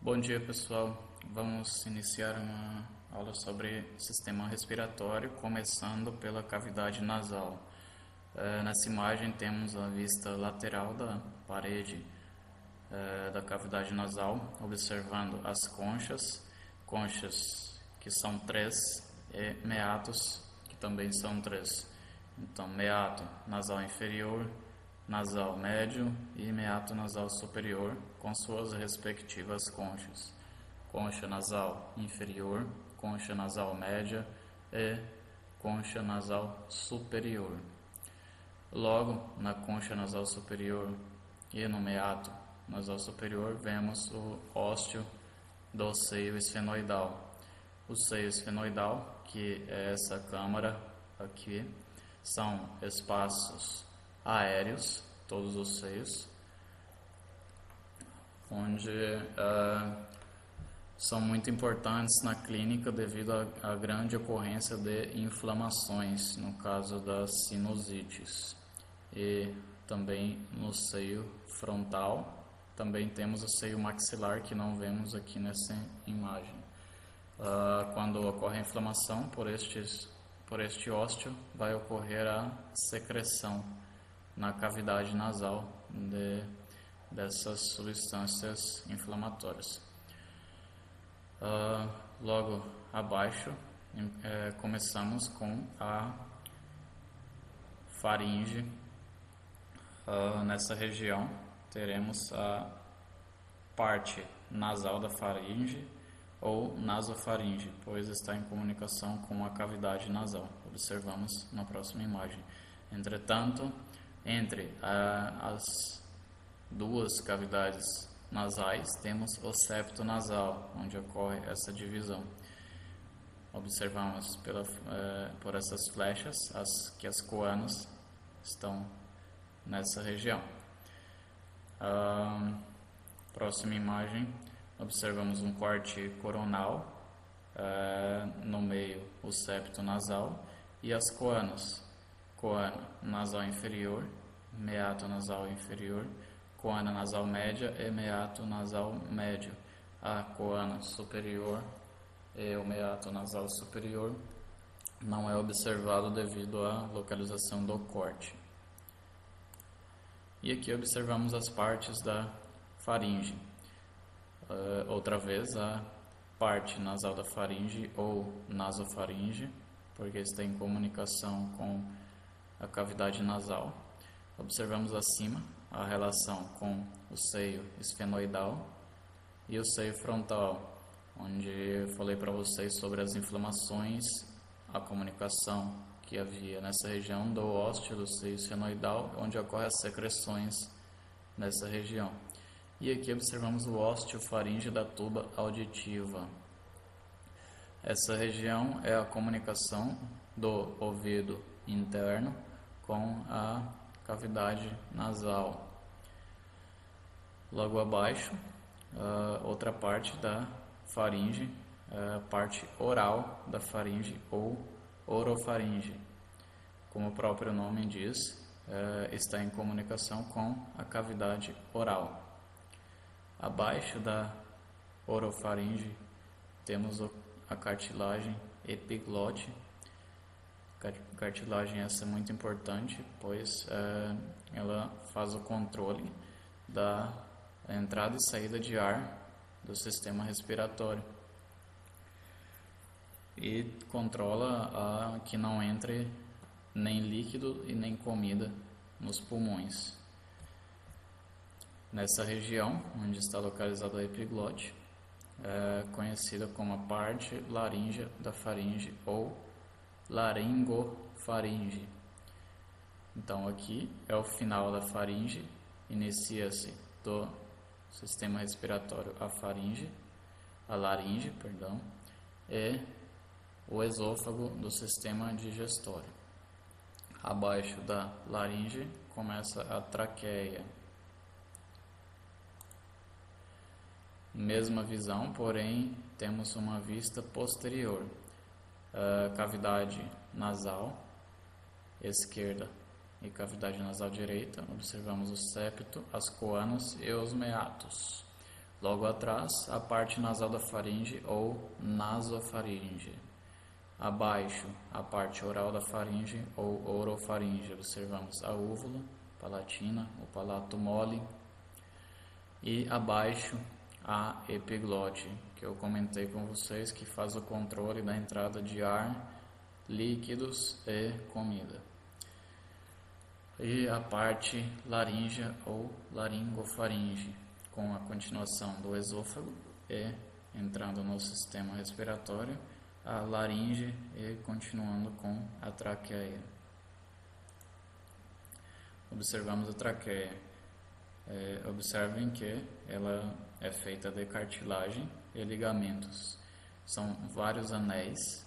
Bom dia, pessoal. Vamos iniciar uma aula sobre sistema respiratório, começando pela cavidade nasal. Nessa imagem temos a vista lateral da parede da cavidade nasal, observando as conchas que são três, e meatos, que também são três. Então, meato nasal inferior, nasal médio e meato nasal superior, com suas respectivas conchas. Concha nasal inferior, concha nasal média e concha nasal superior. Logo, na concha nasal superior e no meato nasal superior, vemos o ósteo do seio esfenoidal. O seio esfenoidal, que é essa câmara aqui, são espaços aéreos, todos os seios, onde são muito importantes na clínica devido à grande ocorrência de inflamações, no caso das sinusites. E também no seio frontal, também temos o seio maxilar, que não vemos aqui nessa imagem. Quando ocorre a inflamação por este ósteo, vai ocorrer a secreção na cavidade nasal dessas substâncias inflamatórias. Logo abaixo, começamos com a faringe. Nessa região teremos a parte nasal da faringe ou nasofaringe, pois está em comunicação com a cavidade nasal. Observamos na próxima imagem. Entretanto, entre as duas cavidades nasais, temos o septo nasal, onde ocorre essa divisão. Observamos por essas flechas que as coanas estão nessa região. Próxima imagem, observamos um corte coronal, no meio o septo nasal e as coanas. Coana nasal inferior, meato nasal inferior, coana nasal média e meato nasal médio. A coana superior e o meato nasal superior não é observado devido à localização do corte. E aqui observamos as partes da faringe. Outra vez a parte nasal da faringe ou nasofaringe, porque está em comunicação com a cavidade nasal. Observamos acima a relação com o seio esfenoidal e o seio frontal, onde eu falei para vocês sobre as inflamações, a comunicação que havia nessa região do ósteo do seio esfenoidal, onde ocorrem as secreções nessa região. E aqui observamos o ósteo faríngeo da tuba auditiva. Essa região é a comunicação do ouvido interno com a cavidade nasal. Logo abaixo, outra parte da faringe, a parte oral da faringe ou orofaringe. Como o próprio nome diz, está em comunicação com a cavidade oral. Abaixo da orofaringe temos a cartilagem epiglote. Cartilagem essa é muito importante, pois ela faz o controle da entrada e saída de ar do sistema respiratório e controla que não entre nem líquido e nem comida nos pulmões. Nessa região, onde está localizado a epiglote, é conhecida como a parte laríngea da faringe ou laringofaringe. Então aqui é o final da faringe, inicia-se do sistema respiratório a laringe, e o esôfago do sistema digestório. Abaixo da laringe começa a traqueia. Mesma visão, porém temos uma vista posterior. Cavidade nasal esquerda e cavidade nasal direita, observamos o septo, as coanas e os meatos. Logo atrás, a parte nasal da faringe ou nasofaringe. Abaixo, a parte oral da faringe ou orofaringe. Observamos a úvula palatina, o palato mole. E abaixo, a epiglote, que eu comentei com vocês, que faz o controle da entrada de ar, líquidos e comida. E a parte laríngea ou laringofaringe, com a continuação do esôfago e entrando no sistema respiratório, a laringe e continuando com a traqueia. Observamos a traqueia. Observem que ela é feita de cartilagem e ligamentos. São vários anéis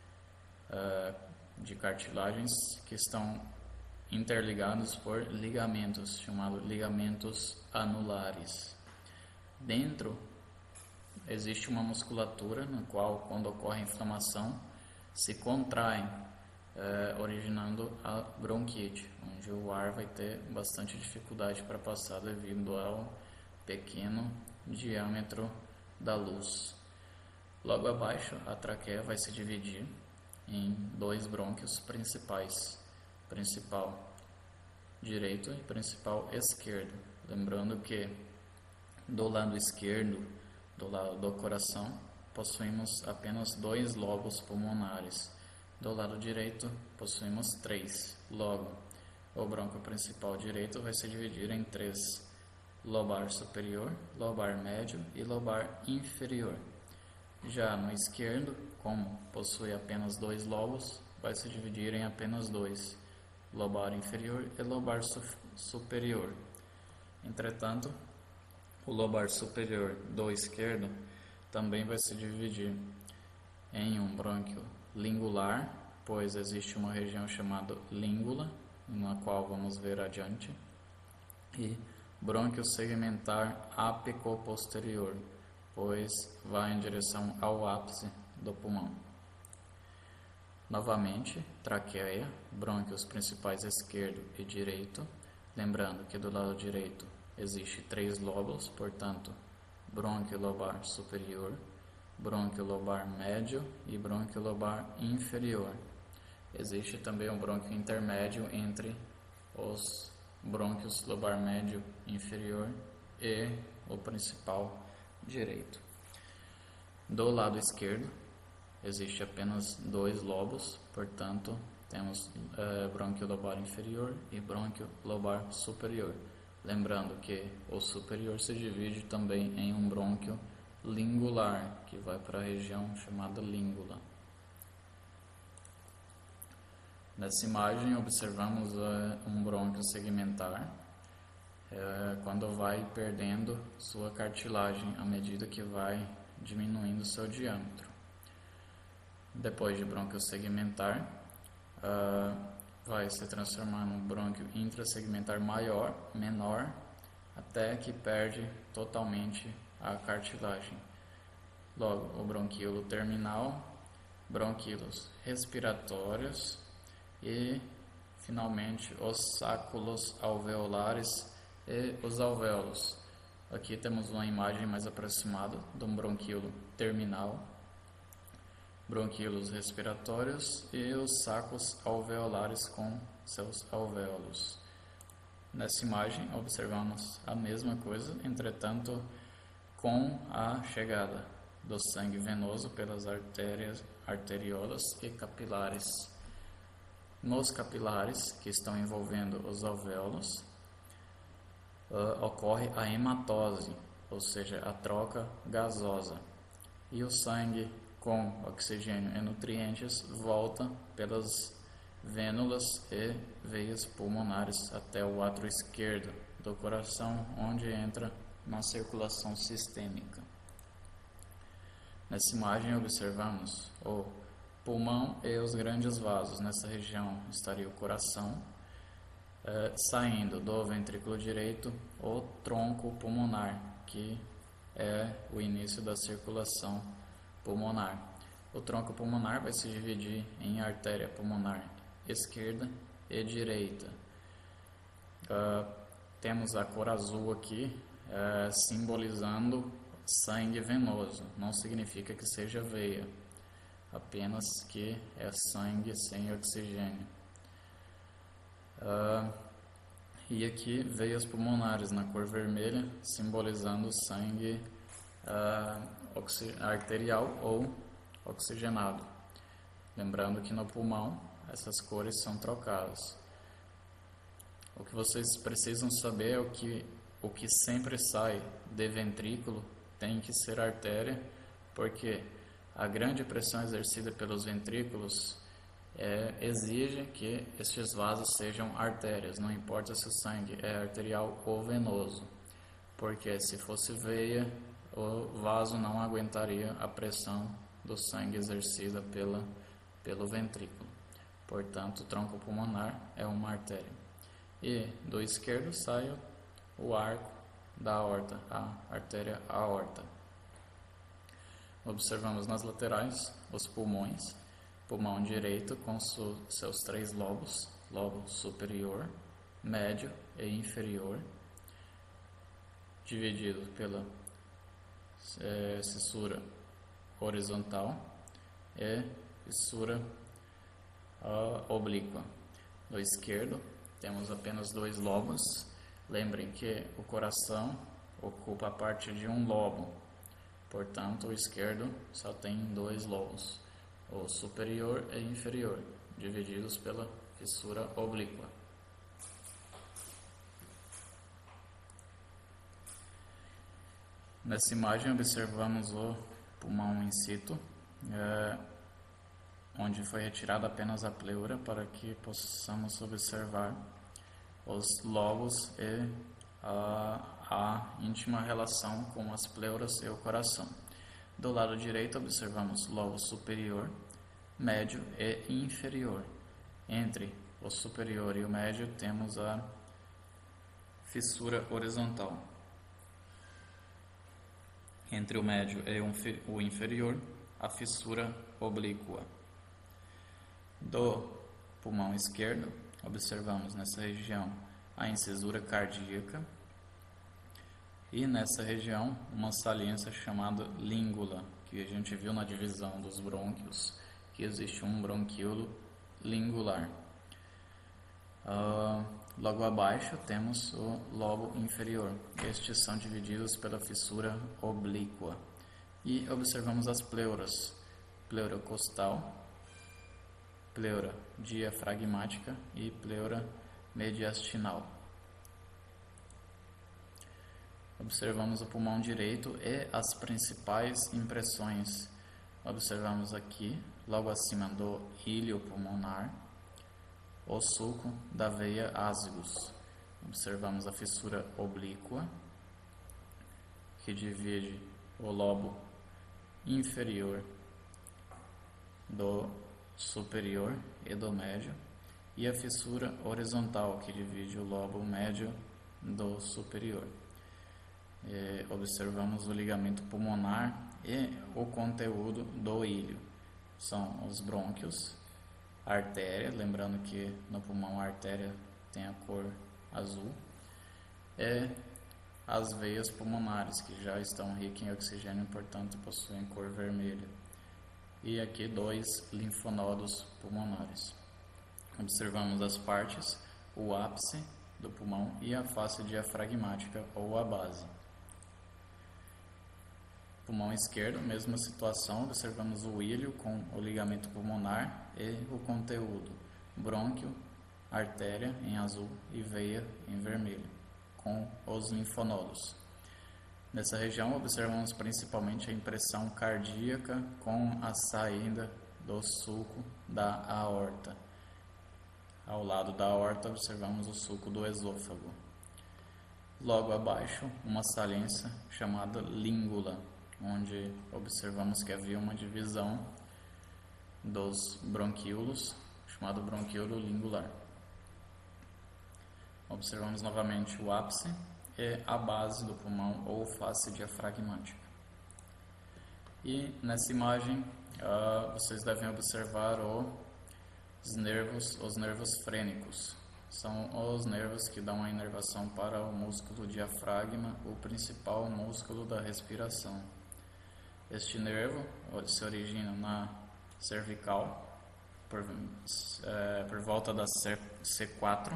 de cartilagens que estão interligados por ligamentos, chamados ligamentos anulares. Dentro existe uma musculatura na qual, quando ocorre inflamação, se contrai, originando a bronquite, onde o ar vai ter bastante dificuldade para passar devido ao pequeno diâmetro da luz. Logo abaixo, a traqueia vai se dividir em dois brônquios principais, principal direito e principal esquerdo. Lembrando que do lado esquerdo, do lado do coração, possuímos apenas 2 lobos pulmonares. Do lado direito, possuímos 3. Logo, o brônquio principal direito vai se dividir em 3: lobar superior, lobar médio e lobar inferior. Já no esquerdo, como possui apenas 2 lobos, vai se dividir em apenas 2: lobar inferior e lobar superior. Entretanto, o lobar superior do esquerdo também vai se dividir em um brônquio lingular, pois existe uma região chamada língula, na qual vamos ver adiante, e brônquio segmentar apico-posterior, pois vai em direção ao ápice do pulmão. Novamente, traqueia, brônquios principais esquerdo e direito. Lembrando que do lado direito existe 3 lobos, portanto, brônquio lobar superior, brônquio lobar médio e brônquio lobar inferior. Existe também um brônquio intermédio entre os brônquios lobar médio inferior e o principal direito. Do lado esquerdo existe apenas 2 lobos, portanto, temos brônquio lobar inferior e brônquio lobar superior. Lembrando que o superior se divide também em um brônquio lingular, que vai para a região chamada língula. Nessa imagem observamos um brônquio segmentar, quando vai perdendo sua cartilagem à medida que vai diminuindo seu diâmetro. Depois de brônquio segmentar, vai se transformar num brônquio intrasegmentar menor, até que perde totalmente a cartilagem. Logo, o bronquíolo terminal, bronquíolos respiratórios e, finalmente, os sáculos alveolares e os alvéolos. Aqui temos uma imagem mais aproximada de um bronquíolo terminal, bronquíolos respiratórios e os sacos alveolares com seus alvéolos. Nessa imagem observamos a mesma coisa, entretanto com a chegada do sangue venoso pelas arteriolas e capilares. Nos capilares que estão envolvendo os alvéolos, ocorre a hematose, ou seja, a troca gasosa, e o sangue com oxigênio e nutrientes volta pelas vênulas e veias pulmonares até o átrio esquerdo do coração, onde entra na circulação sistêmica. Nessa imagem observamos o pulmão e os grandes vasos. Nessa região estaria o coração, saindo do ventrículo direito o tronco pulmonar, que é o início da circulação pulmonar. O tronco pulmonar vai se dividir em artéria pulmonar esquerda e direita. Temos a cor azul aqui, simbolizando sangue venoso, não significa que seja veia, apenas que é sangue sem oxigênio. E aqui veias pulmonares na cor vermelha, simbolizando sangue arterial ou oxigenado. Lembrando que no pulmão essas cores são trocadas. O que vocês precisam saber é o que sempre sai de ventrículo tem que ser artéria, porque a grande pressão exercida pelos ventrículos exige que estes vasos sejam artérias, não importa se o sangue é arterial ou venoso, porque se fosse veia, o vaso não aguentaria a pressão do sangue exercida pelo ventrículo. Portanto, o tronco pulmonar é uma artéria. E do esquerdo sai o arco da aorta, a artéria aorta. Observamos nas laterais os pulmões. Pulmão direito com seus 3 lobos, lobo superior, médio e inferior, dividido pela fissura horizontal e fissura oblíqua. Do esquerdo temos apenas 2 lobos. Lembrem que o coração ocupa a parte de um lobo, portanto o esquerdo só tem 2 lobos, o superior e inferior, divididos pela fissura oblíqua. Nessa imagem observamos o pulmão in situ, onde foi retirada apenas a pleura para que possamos observar os lobos e a íntima relação com as pleuras e o coração. Do lado direito observamos lobo superior, médio e inferior. Entre o superior e o médio temos a fissura horizontal. Entre o médio e o inferior, a fissura oblíqua. Do pulmão esquerdo, observamos nessa região a incisura cardíaca e nessa região uma saliência chamada língula, que a gente viu na divisão dos brônquios, que existe um bronquíolo lingular. Logo abaixo temos o lobo inferior. Estes são divididos pela fissura oblíqua. E observamos as pleuras: pleura costal, pleura diafragmática e pleura mediastinal. Observamos o pulmão direito e as principais impressões. Observamos aqui, logo acima do íleo pulmonar, o sulco da veia ásicos. Observamos a fissura oblíqua, que divide o lobo inferior do superior e do médio, e a fissura horizontal, que divide o lobo médio do superior. Observamos o ligamento pulmonar e o conteúdo do íleo. São os brônquios, a artéria, lembrando que no pulmão a artéria tem a cor azul, e as veias pulmonares, que já estão ricas em oxigênio, portanto possuem cor vermelha. E aqui 2 linfonodos pulmonares. Observamos as partes, o ápice do pulmão e a face diafragmática ou a base. Pulmão esquerdo, mesma situação, observamos o íleo com o ligamento pulmonar e o conteúdo, brônquio, artéria em azul e veia em vermelho, com os linfonodos. Nessa região observamos principalmente a impressão cardíaca com a saída do sulco da aorta. Ao lado da aorta observamos o sulco do esôfago. Logo abaixo, uma saliência chamada língula, onde observamos que havia uma divisão dos bronquíolos, chamado bronquíolo lingular. Observamos novamente o ápice e a base do pulmão ou face diafragmática. E nessa imagem vocês devem observar os nervos frênicos. são os nervos que dão a inervação para o músculo diafragma, o principal músculo da respiração. Este nervo se origina na cervical, por volta da C4.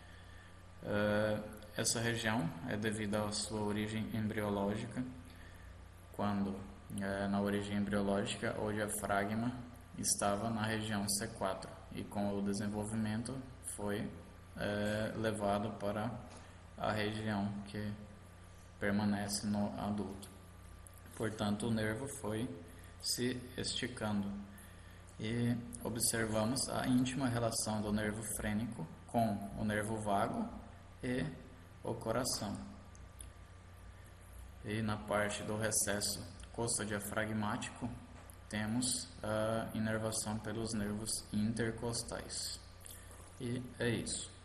Essa região é devido à sua origem embriológica, quando na origem embriológica o diafragma estava na região C4 e com o desenvolvimento foi levado para a região que permanece no adulto. Portanto, o nervo foi se esticando e observamos a íntima relação do nervo frênico com o nervo vago e o coração. E na parte do recesso costodiafragmático temos a inervação pelos nervos intercostais. E é isso.